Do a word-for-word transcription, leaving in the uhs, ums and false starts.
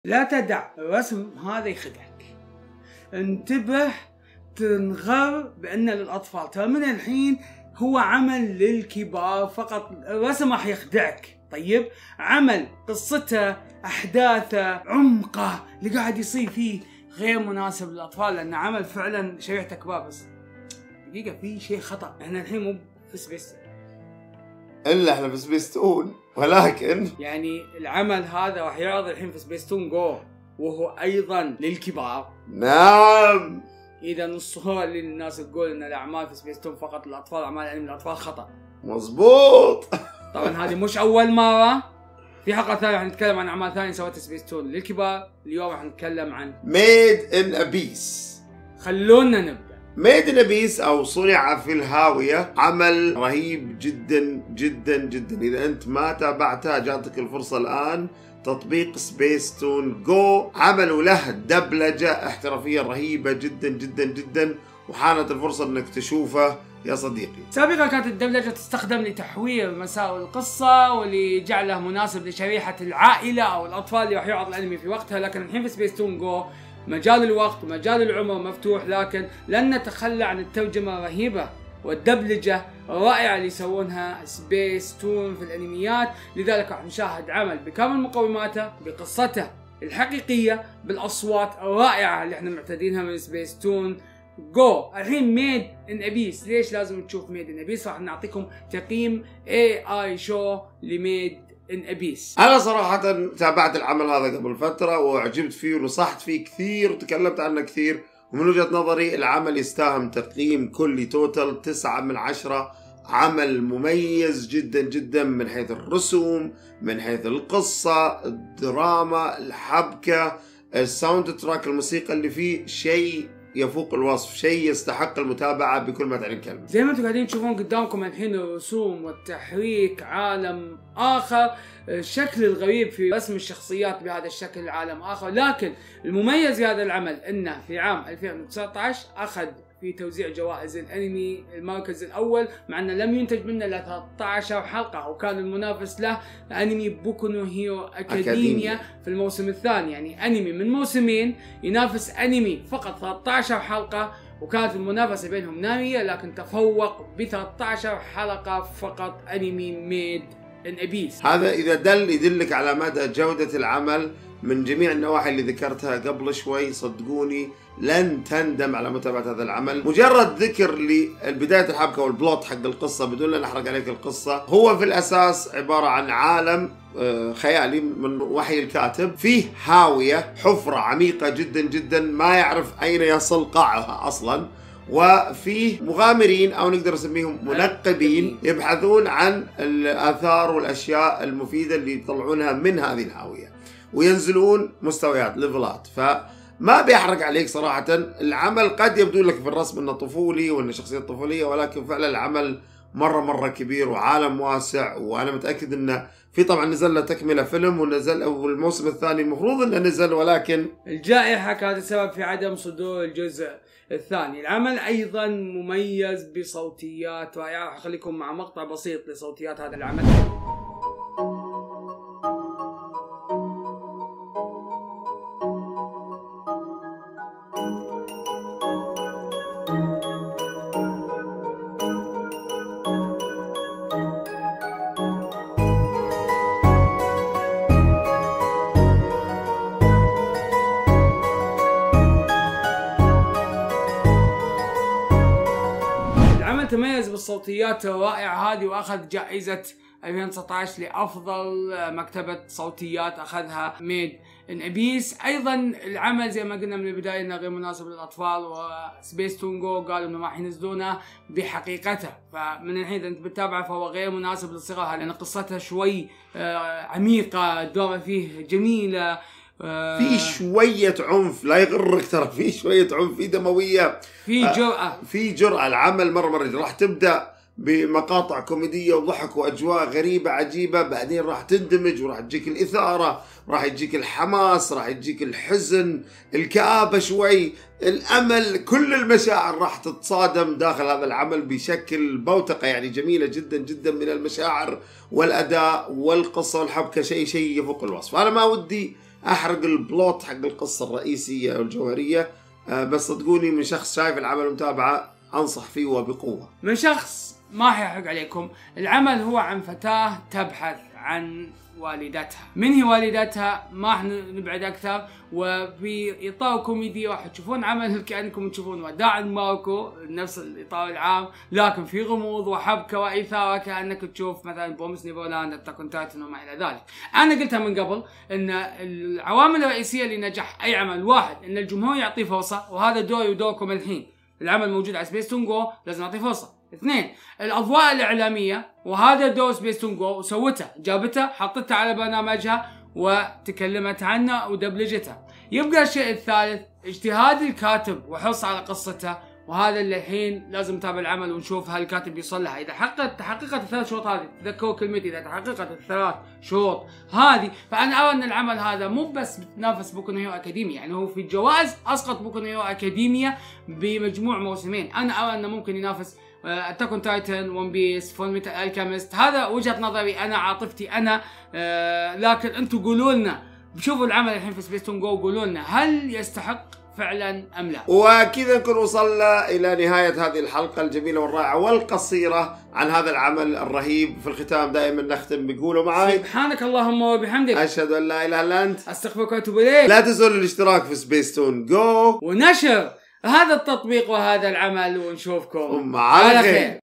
لا تدع الرسم هذا يخدعك. انتبه، تنغر بأن للأطفال، ترى من الحين هو عمل للكبار فقط. الرسم راح يخدعك. طيب، عمل قصته، أحداثه، عمقه اللي قاعد يصير فيه غير مناسب للأطفال، لأن عمل فعلا شريحته كبار. بس دقيقة، في شيء خطأ. احنا الحين مو في سبيس، الا احنا في سبيس تون، ولكن يعني العمل هذا راح يعرض الحين في سبيس تون جو، وهو ايضا للكبار. نعم. اذا الصورة اللي الناس تقول ان الاعمال في سبيس تون فقط للاطفال، اعمال انمي للاطفال، خطأ. مظبوط. طبعا هذه مش اول مرة. في حلقة ثانية راح نتكلم عن اعمال ثانية سوتها سبيس تون للكبار. اليوم راح نتكلم عن ميد ان ابيس. خلونا نبدأ. ميد ان ابيس او صنع في الهاوية عمل رهيب جدا جدا جدا. اذا انت ما تابعتها جاتك الفرصة الان. تطبيق سبيس تون جو عملوا له دبلجة احترافية رهيبة جدا جدا جدا، وحانت الفرصة انك تشوفه يا صديقي. سابقا كانت الدبلجة تستخدم لتحوير مسار القصة ولجعله مناسب لشريحة العائلة او الاطفال اللي راح يعرض الانمي في وقتها، لكن الحين في سبيس تون جو مجال الوقت ومجال العمر مفتوح، لكن لن نتخلى عن الترجمة الرهيبة والدبلجة الرائعة اللي يسوونها سبيس تون في الانميات. لذلك راح نشاهد عمل بكامل مقوماته، بقصته الحقيقية، بالاصوات الرائعة اللي احنا معتادينها من سبيس تون جو. الحين ميد ان ابيس، ليش لازم تشوف ميد ان ابيس؟ راح نعطيكم تقييم اي اي شو لميد ان ابيس. انا صراحة تابعت العمل هذا قبل فترة واعجبت فيه ونصحت فيه كثير وتكلمت عنه كثير، ومن وجهة نظري العمل يستاهل تقييم كلي توتال تسعة من عشرة. عمل مميز جدا جدا من حيث الرسوم، من حيث القصة، الدراما، الحبكة، الساوند تراك، الموسيقى اللي فيه شيء يفوق الوصف، شيء يستحق المتابعة بكل ما تعني الكلمة. زي ما انتم قاعدين تشوفون قدامكم الحين الرسوم والتحريك، عالم آخر. الشكل الغريب في رسم الشخصيات بهذا الشكل عالم آخر. لكن المميز في هذا العمل انه في عام ألفين وتسعة عشر اخذ في توزيع جوائز الانمي المركز الاول، مع انه لم ينتج منه الا ثلاثة عشر حلقة، وكان المنافس له انمي بوكو نو هيرو اكاديميا, أكاديميا في الموسم الثاني. يعني انمي من موسمين ينافس انمي فقط ثلاثة عشر حلقة، وكانت المنافسة بينهم نارية، لكن تفوق ب ثلاثة عشر حلقة فقط انمي ميد ان ابيس. هذا اذا دل يدلك على مدى جودة العمل من جميع النواحي اللي ذكرتها قبل شوي. صدقوني لن تندم على متابعة هذا العمل. مجرد ذكر لبداية الحبكة والبلوت حق القصة بدون أن أحرق عليك القصة، هو في الأساس عبارة عن عالم خيالي من وحي الكاتب، فيه هاوية، حفرة عميقة جدا جدا ما يعرف أين يصل قاعها أصلا، وفيه مغامرين أو نقدر نسميهم منقبين يبحثون عن الآثار والأشياء المفيدة اللي يطلعونها من هذه الهاوية، وينزلون مستويات ليفلات. فما بيحرق عليك صراحة. العمل قد يبدو لك في الرسم انه طفولي وانه شخصية طفولية، ولكن فعلا العمل مرة مرة كبير وعالم واسع. وانا متأكد انه في طبعا نزل له تكملة فيلم، ونزل والموسم الثاني المفروض انه نزل، ولكن الجائحة كانت السبب في عدم صدور الجزء الثاني. العمل ايضا مميز بصوتيات رائعة. خليكم مع مقطع بسيط لصوتيات هذا العمل. تميز بالصوتيات الرائعة هذه، واخذ جائزة ألفين وتسعة عشر لأفضل مكتبة صوتيات أخذها ميد ان ابيس. ايضا العمل زي ما قلنا من البداية انه غير مناسب للاطفال، وسبيس تون جو قالوا انه ما راح ينزلونه بحقيقته، فمن الحين انت بتتابعه فهو غير مناسب للصغار، لان قصتها شوي عميقة، الدراما فيه جميلة، في شوية عنف لا يغرك، ترى في شوية عنف، في دموية، في جرأة، في جرأة. العمل مرة مرة راح تبدأ بمقاطع كوميدية وضحك وأجواء غريبة عجيبة، بعدين راح تندمج وراح تجيك الإثارة، راح يجيك الحماس، راح يجيك الحزن، الكآبة شوي، الأمل، كل المشاعر راح تتصادم داخل هذا العمل بشكل بوتقة يعني جميلة جدا جدا من المشاعر والأداء والقصة والحبكة، شيء شيء يفوق الوصف. أنا ما ودي احرق البلوت حق القصه الرئيسيه والجوهريه. آه بس صدقوني من شخص شايف العمل ومتابعه انصح فيه وبقوه. من شخص ما حيحرق عليكم، العمل هو عن فتاة تبحث عن والدتها. من هي والدتها؟ ما راح نبعد اكثر، وفي اطار كوميدي راح تشوفون عمل كانكم تشوفون وداع ماركو، نفس الاطار العام، لكن في غموض وحبكه واثاره كانك تشوف مثلا بروميس نيفرلاند، اتاك اون تايتن وما الى ذلك. انا قلتها من قبل ان العوامل الرئيسيه لنجاح اي عمل، واحد ان الجمهور يعطيه فرصه، وهذا دوري ودوركم الحين، العمل موجود على سبيس تون جو لازم نعطيه فرصه. اثنين، الاضواء الاعلاميه، وهذا دور سبيس تون جو وسوته، جابته حطتها على برنامجها وتكلمت عنه ودبلجته. يبقى الشيء الثالث اجتهاد الكاتب وحرص على قصته، وهذا اللي الحين لازم نتابع العمل ونشوف هل الكاتب يوصل لها. اذا حققت تحققت الثلاث شروط هذه، تذكروا كلمتي، اذا تحققت الثلاث شروط هذه، فانا ارى ان العمل هذا مو بس بتنافس بوكو نو هيرو اكاديميا، يعني هو في الجوائز اسقط بوكو نو هيرو اكاديميا بمجموع موسمين. انا ارى انه ممكن ينافس اتاك اون تايتن، ون بيس، فول ميتال الكيميست. هذا وجهة نظري انا، عاطفتي انا. آه لكن انتم قولوا لنا، شوفوا العمل الحين في سبيس تون جو، قولوا لنا هل يستحق فعلا ام لا. وكذا نكون وصلنا الى نهايه هذه الحلقه الجميله والرائعه والقصيره عن هذا العمل الرهيب. في الختام دائما نختم بقولوا معاي: سبحانك اللهم وبحمدك، اشهد ان لا اله الا انت، استغفرك واتوب اليك. لا تنسوا الاشتراك في سبيس تون جو ونشر هذا التطبيق وهذا العمل، ونشوفكم على خير.